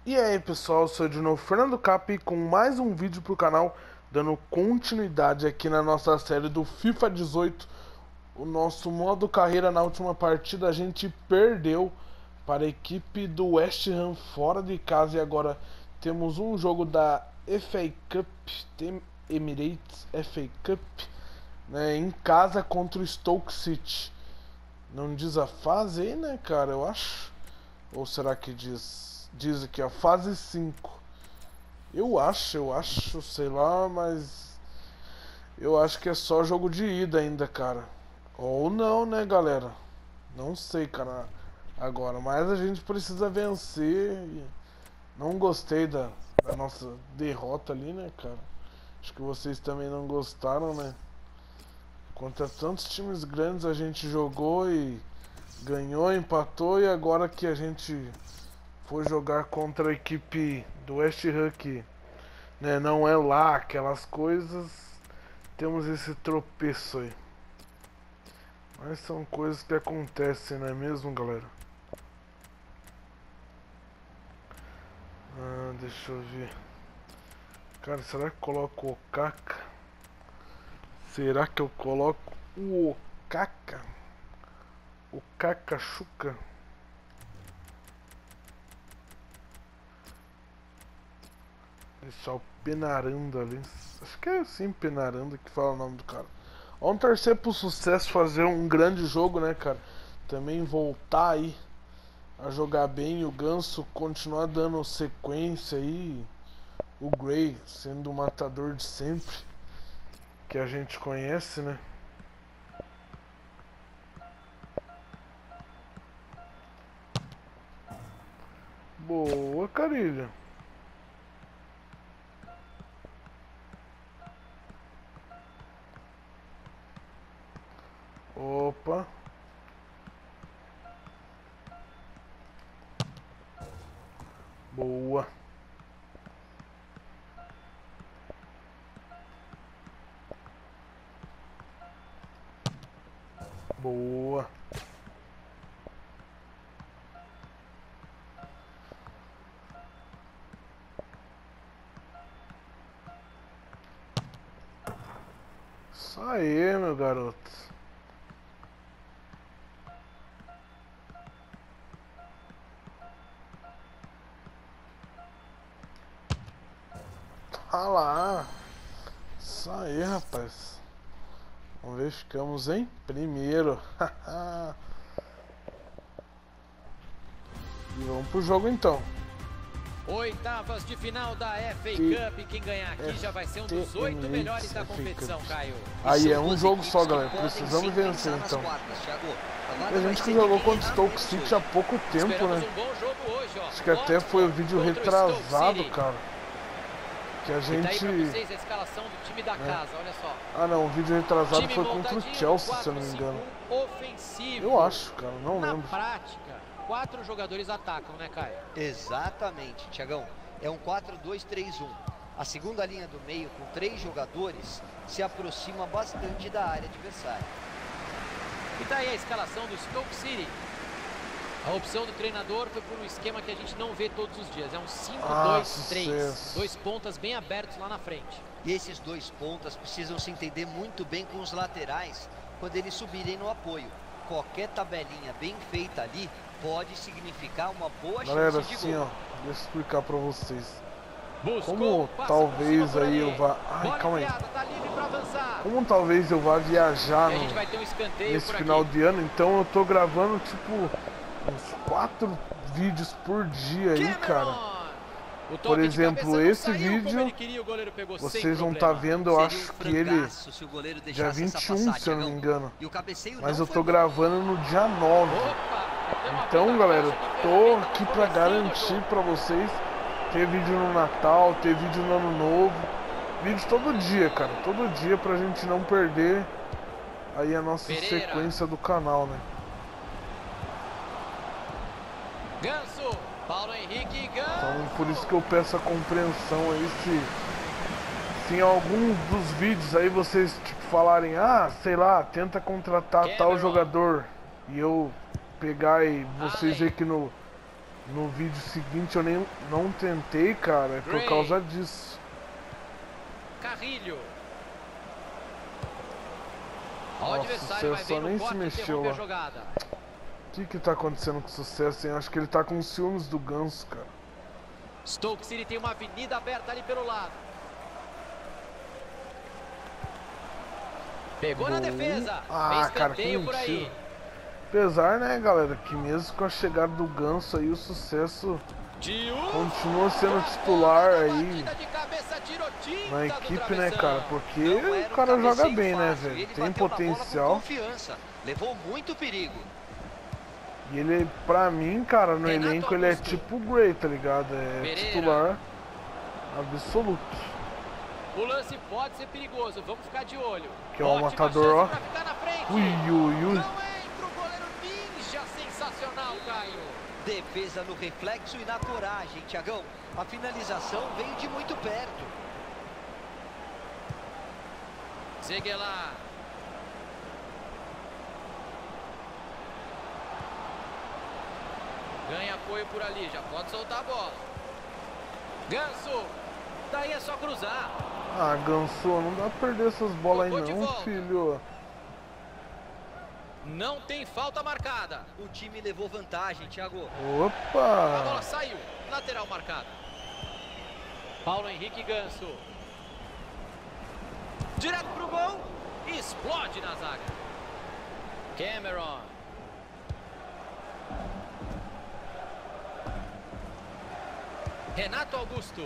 E aí pessoal, eu sou de novo Fernando Cap com mais um vídeo pro canal, dando continuidade aqui na nossa série do FIFA 18. O nosso modo carreira na última partida a gente perdeu para a equipe do West Ham fora de casa e agora temos um jogo da FA Cup, Emirates FA Cup, né, em casa contra o Stoke City. Não diz a fase aí, né, cara? Eu acho. Ou será que diz? Diz aqui, ó, fase 5. Eu acho, sei lá, mas eu acho que é só jogo de ida ainda, cara. Ou não, né, galera? Não sei, cara. Agora, mas a gente precisa vencer. Não gostei da nossa derrota ali, né, cara? Acho que vocês também não gostaram, né? Contra tantos times grandes a gente jogou e ganhou, empatou, e agora que a gente foi jogar contra a equipe do West Ham, que, né, não é lá aquelas coisas, temos esse tropeço aí. Mas são coisas que acontecem, não é mesmo, galera? Deixa eu ver. Cara, será que eu coloco o Okaka? Será que eu coloco o Okaka? O Kakachuca? Deixar o Penaranda ali. Acho que é assim, Penaranda, que fala o nome do cara. Vamos torcer pro sucesso, fazer um grande jogo, né, cara? Também voltar aí a jogar bem, o Ganso continuar dando sequência aí, o Gray sendo o matador de sempre, que a gente conhece, né? Boa, Carilha. Opa. Boa. Boa. Isso aí, meu garoto. Tá lá. Isso aí, rapaz. Vamos ver, ficamos em primeiro. E vamos pro jogo então. Oitavas de final da FA Cup. Quem ganhar aqui já vai ser um dos 8 melhores da competição, Caio. Aí é um jogo só, galera. Precisamos vencer então. A gente que jogou contra o Stoke City há pouco tempo, né? Acho que até foi o vídeo retrasado, cara. Que a gente. A escalação do time da casa, olha só. Ah não, o vídeo retrasado foi contra o Chelsea, se eu não me engano. Eu acho, cara, não lembro. Na prática, 4 jogadores atacam, né, Caio? Exatamente, Thiagão. É um 4-2-3-1. A segunda linha do meio, com 3 jogadores, se aproxima bastante da área adversária. E tá aí a escalação do Stoke City. A opção do treinador foi por um esquema que a gente não vê todos os dias. É um 5-2-3. 2 pontas bem abertos lá na frente. E esses 2 pontas precisam se entender muito bem com os laterais quando eles subirem no apoio. Qualquer tabelinha bem feita ali pode significar uma boa chance de assim, gol. ó, deixa eu explicar pra vocês. Como talvez aí eu vá... Ai, calma aí. Como talvez eu vá viajar nesse final de ano, então eu tô gravando tipo uns 4 vídeos por dia aí, cara. Por exemplo, esse vídeo vocês vão estar vendo, eu acho que ele dia 21, se eu não me engano. Mas eu tô gravando no dia 9. Então, galera, eu tô aqui pra garantir pra vocês ter vídeo no Natal, ter vídeo no Ano Novo. Vídeo todo dia, cara. Todo dia pra gente não perder aí a nossa sequência do canal, né? Ganso, Paulo Henrique, Ganso. Então, por isso que eu peço a compreensão aí se em algum dos vídeos aí vocês tipo, falarem, ah, sei lá, tenta contratar tal jogador e eu pegar e vocês ver que no No vídeo seguinte eu nem não tentei, cara, é por causa disso. Carrilho. O Nossa, adversário vai só nem se mexeu lá. O que tá acontecendo com o Sucesso, hein? Acho que ele tá com ciúmes do Ganso, cara. Stoke City tem uma avenida aberta ali pelo lado. Pegou na defesa. Ah, cara, que mentira. Apesar, né, galera, que mesmo com a chegada do Ganso aí, o Sucesso continua sendo titular aí na equipe, né, cara? Porque o cara joga bem, né, velho? Tem potencial. Levou muito perigo. E ele, pra mim, cara, no elenco ele é tipo o Gray, tá ligado? É titular absoluto. O lance pode ser perigoso, vamos ficar de olho. Que é o matador, ó. Ui, ui, ui. Sensacional, Caio. Defesa no reflexo e na coragem, Thiagão. A finalização veio de muito perto. Zeguelar. Ganha apoio por ali, já pode soltar a bola. Ganso. Daí é só cruzar. Ah, Ganso, não dá pra perder essas bolas aí não, filho. Não tem falta marcada. O time levou vantagem, Thiago. Opa! A bola saiu. Lateral marcada. Paulo Henrique Ganso. Direto pro gol. Explode na zaga. Cameron. Renato Augusto.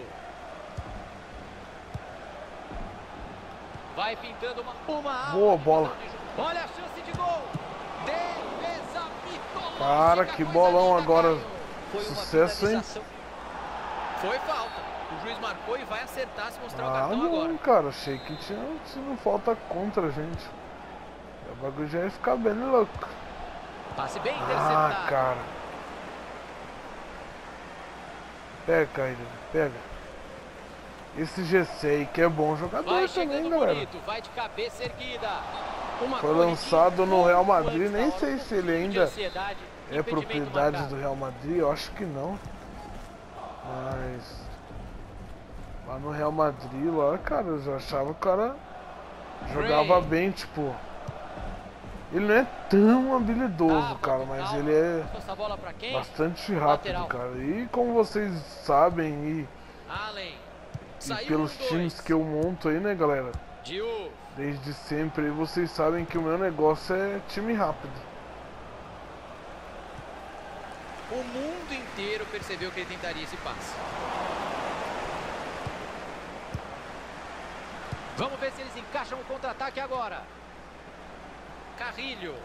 Vai pintando uma boa bola. Olha a chance de gol. Defesa mitológica. Cara, que bolão agora. Sucesso, hein? Foi falta. O juiz marcou e vai acertar se mostrar o cartão não, agora. Cara, achei que tinha, se não falta contra a gente. O bagulho já ia ficar bem louco. Passe bem interceptado. Ah, cara. Pega, Caio, pega. Esse GC aí que é bom jogador também, galera. Bonito, vai de cabeça erguida. Foi lançado no Real Madrid, nem sei se ele ainda é propriedade do Real Madrid, eu acho que não. Mas lá no Real Madrid, lá, cara, eu já achava que o cara jogava bem, tipo. Ele não é tão habilidoso, cara, mas ele é bastante rápido, cara. E como vocês sabem, e pelos times que eu monto aí, né, galera? Desde sempre, vocês sabem que o meu negócio é time rápido. O mundo inteiro percebeu que ele tentaria esse passe. Vamos ver se eles encaixam o contra-ataque agora. Carrilho.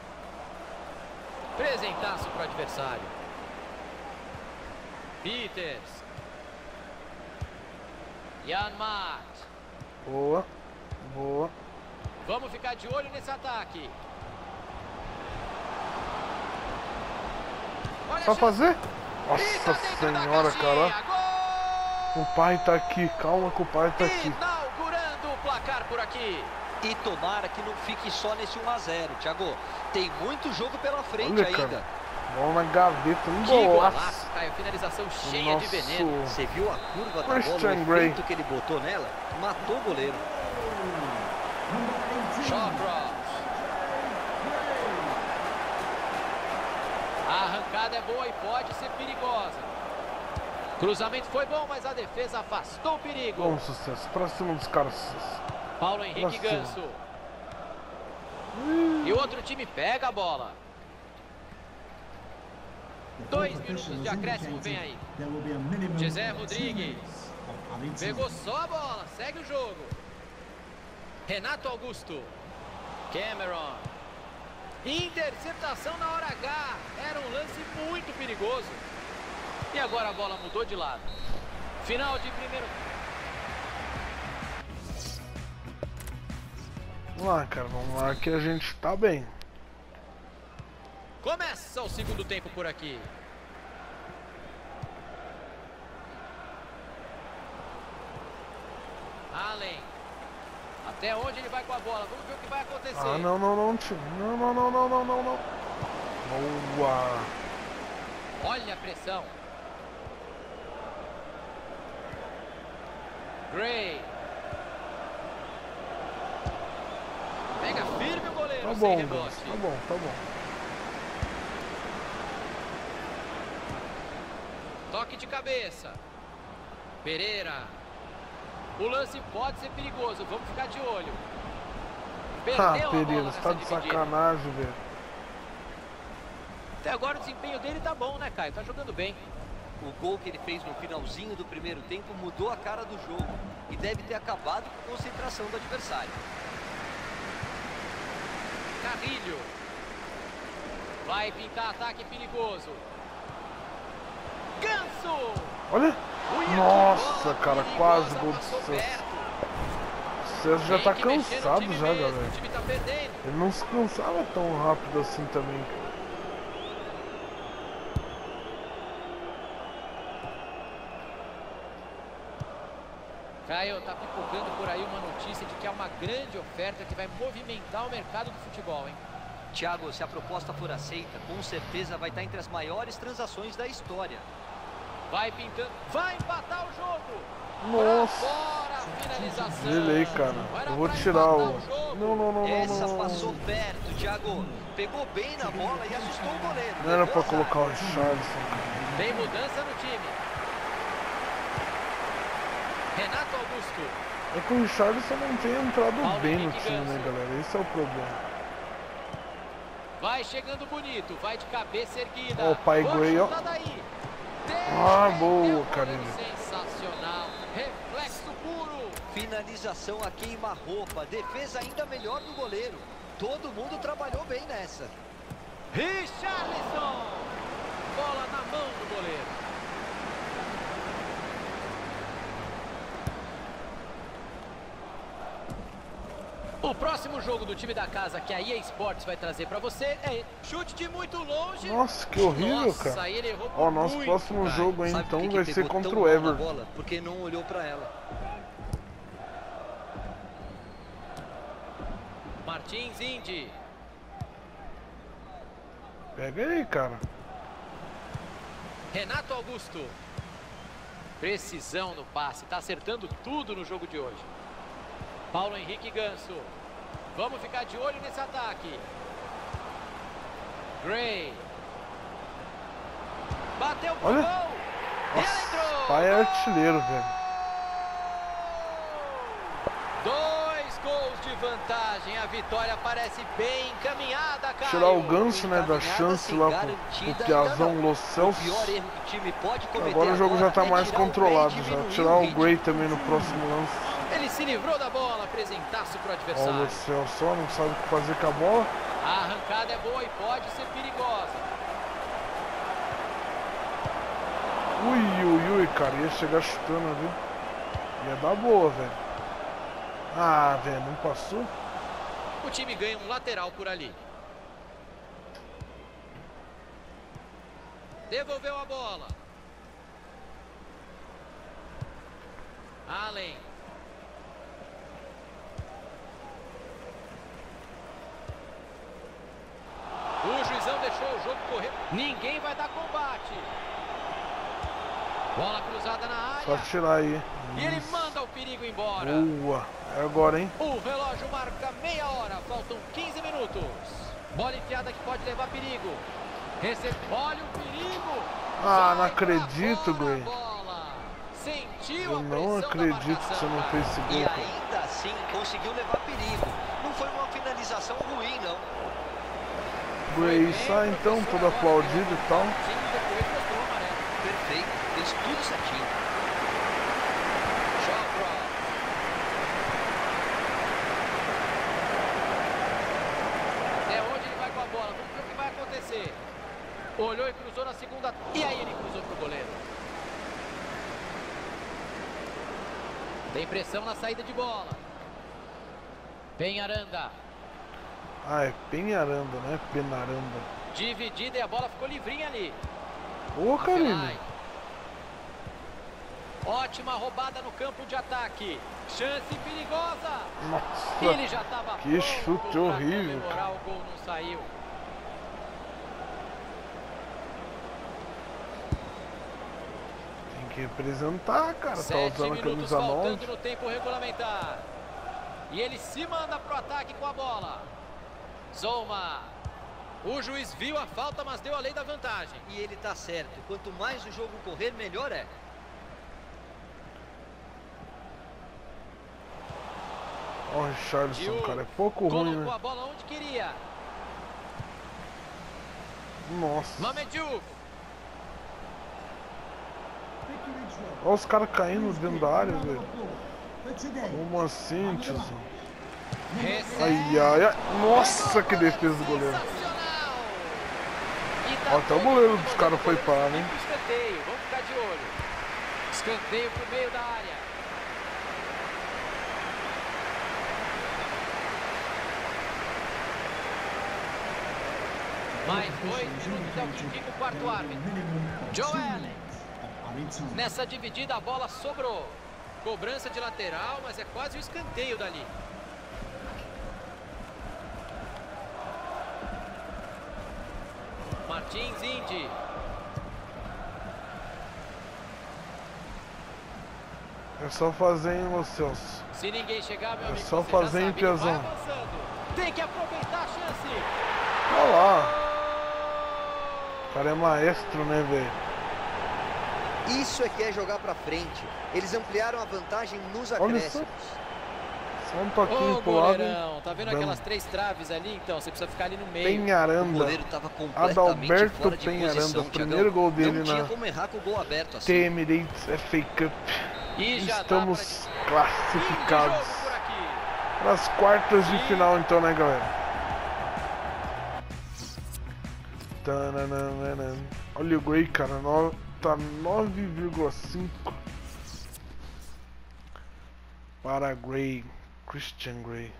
Presentaço para o adversário. Peters. Janmaat. Boa. Boa. Vamos ficar de olho nesse ataque. Pra fazer? Nossa senhora, cara. O pai tá aqui. Calma que o pai tá aqui. Inaugurando o placar por aqui. E tomara que não fique só nesse 1 a 0, Thiago. Tem muito jogo pela frente. Olha, ainda. Cara, bola na gaveta, um golaço. Finalização cheia de veneno. Você viu a curva da bola, o efeito que ele botou nela? Matou o goleiro. Shawcross. A arrancada é boa e pode ser perigosa. Cruzamento foi bom, mas a defesa afastou o perigo. Bom sucesso, pra cima dos caras. Paulo Henrique Ganso. E o outro time pega a bola. 2 minutos de acréscimo, vem aí. José Rodrigues. Pegou só a bola, segue o jogo. Renato Augusto. Cameron. Interceptação na hora H. Era um lance muito perigoso. E agora a bola mudou de lado. Final de primeiro. Vamos lá, cara. Vamos lá que a gente tá bem. Começa o segundo tempo por aqui. Allen. Até onde ele vai com a bola? Vamos ver o que vai acontecer. Ah, não, time. Não. Boa. Olha a pressão. Gray. Pega firme o goleiro. Tá sem bom, rebote. tá bom, tá bom. Toque de cabeça. Pereira. O lance pode ser perigoso. Vamos ficar de olho. Perdeu Pereira, você tá de sacanagem, velho. Até agora o desempenho dele tá bom, né, Caio? Tá jogando bem. O gol que ele fez no finalzinho do primeiro tempo mudou a cara do jogo e deve ter acabado com a concentração do adversário. Carrilho. Vai pintar ataque perigoso. Ganso! Olha! Nossa, cara, quase gol do César. O César já tá cansado já, galera. Ele não se cansava tão rápido assim também. Caio, tá pipocando por aí uma notícia de que há uma grande oferta que vai movimentar o mercado do futebol, hein? Thiago, se a proposta for aceita, com certeza vai estar entre as maiores transações da história. Vai pintando, vai empatar o jogo. Nossa. Fora a finalização. Delay, cara. Eu vou tirar o... Não. Essa passou perto, Thiago. Pegou bem na bola e assustou o goleiro. Não era pra colocar o Richarlison. Tem mudança no time. Renato Augusto. É que o Richarlison não tem entrado Paulo bem no Henrique time, né, Ganso. galera? Esse é o problema. Vai chegando bonito, vai de cabeça erguida. Ó, o pai Gray, ó. Ah, boa, Karine. Sensacional, reflexo puro. Finalização a queima-roupa, defesa ainda melhor do goleiro. Todo mundo trabalhou bem nessa. Richarlison. Bola na mão do goleiro. O próximo jogo do time da casa que a EA Sports vai trazer pra você é chute de muito longe. Nossa, que horrível, Nossa, cara. ele errou Ó, nosso muito, próximo cara. jogo aí, Sabe então, por que vai que ser pegou contra tão o mal na Everton. bola? Porque não olhou pra ela. Martins Indy. Pega aí, cara. Renato Augusto. Precisão no passe, tá acertando tudo no jogo de hoje. Paulo Henrique Ganso. Vamos ficar de olho nesse ataque. Gray. Bateu pro Olha. gol. E ela Nossa, entrou. pai é artilheiro, velho. 2 gols de vantagem. A vitória parece bem encaminhada, cara. Tirar o Ganso, né, da chance lá pro Piazão Lo Celso. O pior erro que o time pode cometer Agora o jogo já tá é mais tirar o controlado Gray e já. diminuir Tirar o o ritmo. Gray também no próximo lance. Ele se livrou da bola, apresentaço pro Ó, o adversário. Lo Celso só não sabe o que fazer com a bola. A arrancada é boa e pode ser perigosa. Ui, cara, ia chegar chutando, viu? Ia dar boa, velho. Ah, velho, não passou? O time ganha um lateral por ali. Devolveu a bola. Allen. O juizão deixou o jogo correr. Ninguém vai dar combate. Bola cruzada na área. Só tirar aí. E ele manda o perigo embora. Boa. É agora, hein? O relógio marca meia hora. Faltam 15 minutos. Bola enfiada que pode levar perigo. Olha o perigo. Ah, não acredito, Gray. Sentiu Eu a não pressão acredito da que você não marcação, fez esse E gol, cara. ainda assim conseguiu levar perigo. Não foi uma finalização ruim, não. Gray sai então, todo aplaudido e tal. Sim, depois mostrou o amarelo. Perfeito, fez tudo certinho. Shawcross. Até onde ele vai com a bola? Vamos ver o que vai acontecer. Olhou e cruzou na segunda. E aí ele cruzou pro goleiro. Tem pressão na saída de bola. Penharanda. Ah, é Penharanda, né? Penaranda. Dividida e a bola ficou livrinha ali. Ô, Karine. Afelai. Ótima roubada no campo de ataque. Chance perigosa. Nossa, Ele já estava que chute horrível, comemorar, o gol não saiu. representar, cara. Tá 7 usando a minutos camisa 9. faltando no tempo regulamentar. E ele se manda pro ataque com a bola. Zouma. O juiz viu a falta, mas deu a lei da vantagem. E ele tá certo. Quanto mais o jogo correr, melhor é. Ó, o Richarlison, cara, é pouco ruim, colocou né? a bola onde queria. Nossa. Mamedio. Olha os caras caindo dentro da área, velho. Como assim, tiozão? Ai, ai, ai. Nossa, que defesa do goleiro. Ó, até o goleiro dos caras foi parar, né? Escanteio, vamos ficar de olho. Escanteio pro meio da área. Mais 2 minutos é o que indica o quarto árbitro. Joel. Nessa dividida a bola sobrou. Cobrança de lateral, mas é quase o escanteio dali. Martins Indy. É só fazer, hein, Lo Celso? Se ninguém chegar, meu amigo, É só você fazer, já hein, sabe, ele vai Piazão? avançando. Tem que aproveitar a chance. Olha lá. O cara é maestro, né, velho? Isso é que é jogar pra frente. Eles ampliaram a vantagem nos acréscimos. Só um toquinho Ô, pro lado. goleirão, tá vendo aquelas 3 traves ali? Então, você precisa ficar ali no meio. O Penharanda. goleiro tava completamente Adalberto fora de Penharanda. posição, Primeiro Thiagão. gol dele Não tinha na como errar com o gol aberto assim. T-Emirates FA Cup. E já Estamos dá pra... Fim de classificados jogo por aqui. para as quartas de final, então, né, galera? Tananana. Olha o Gray, cara, tá 9,5 para Gray, Christian Gray.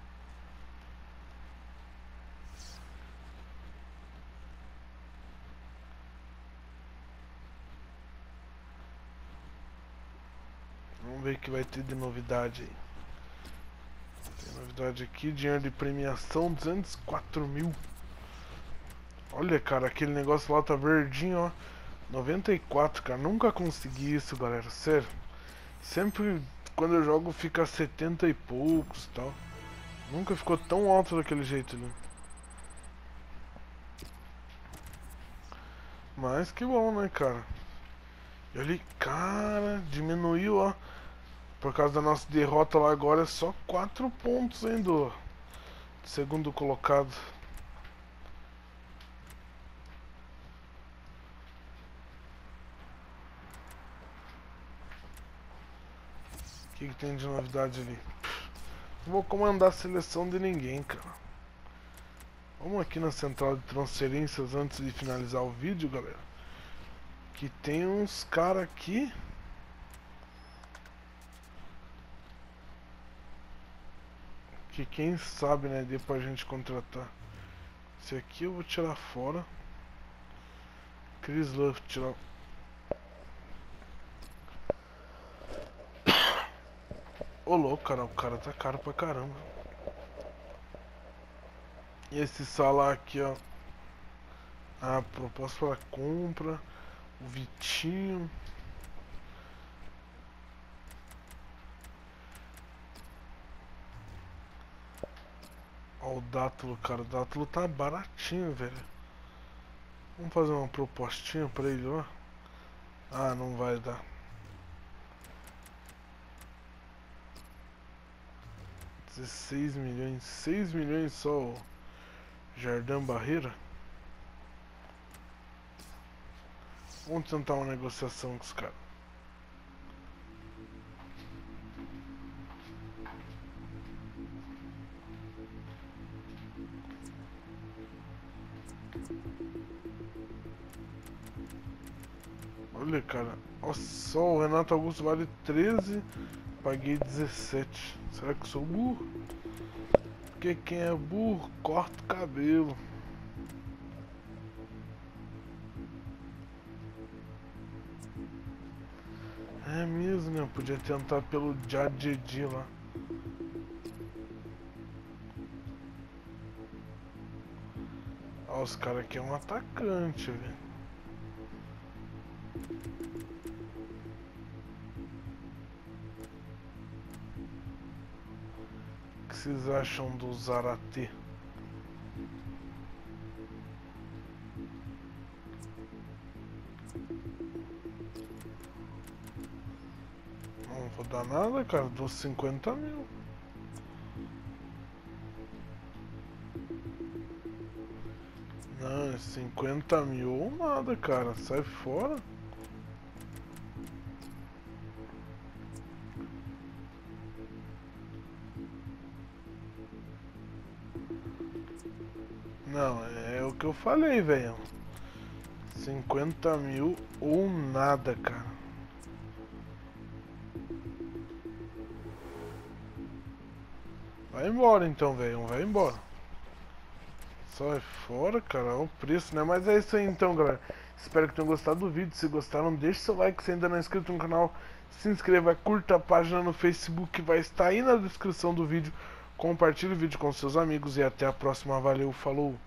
Vamos ver o que vai ter de novidade aí. Tem novidade aqui, dinheiro de premiação, 204 mil. Olha, cara, aquele negócio lá tá verdinho, ó. 94, cara. Nunca consegui isso, galera. Sério. Sempre quando eu jogo fica 70 e poucos e tal. Nunca ficou tão alto daquele jeito ali. Mas que bom, né, cara? E ali, cara, diminuiu, ó. Por causa da nossa derrota lá agora é só 4 pontos ainda do segundo colocado. O que tem de novidade ali? Não vou comandar a seleção de ninguém, cara. Vamos aqui na central de transferências antes de finalizar o vídeo, galera. Que tem uns caras aqui. Que quem sabe, né, dê pra gente contratar. Esse aqui eu vou tirar fora. Chris Love, tirar. Ô louco, cara, o cara tá caro pra caramba. E esse Salah aqui, ó. A proposta para compra. O Vitinho. Ó o Dátulo, cara. O Dátulo tá baratinho, velho. Vamos fazer uma propostinha pra ele, ó. Ah, não vai dar. 16 milhões. 6 milhões só o Jardim Barreira. Vamos tentar uma negociação com os caras. Olha, cara. Nossa, só o Renato Augusto vale 13. Paguei 17. Será que eu sou burro? Porque quem é burro corta o cabelo. É mesmo, né? Podia tentar pelo Jadjedi lá. Ó, os caras aqui é um atacante, velho. vocês acham do Zarate? Não vou dar nada, cara. Dou 50 mil. Não, 50 mil ou nada, cara. Sai fora. Não, é o que eu falei, velho. 50 mil ou nada, cara. Vai embora então, velho. Vai embora. Sai fora, cara. Olha o preço, né? Mas é isso aí então, galera. Espero que tenham gostado do vídeo. Se gostaram, deixe seu like. Se ainda não é inscrito no canal, se inscreva. Curta a página no Facebook, que vai estar aí na descrição do vídeo. Compartilhe o vídeo com seus amigos. E até a próxima. Valeu, falou!